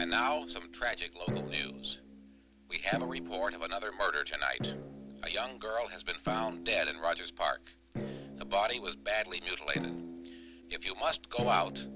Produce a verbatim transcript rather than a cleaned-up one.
And now, some tragic local news. We have a report of another murder tonight. A young girl has been found dead in Rogers Park. The body was badly mutilated. If you must go out,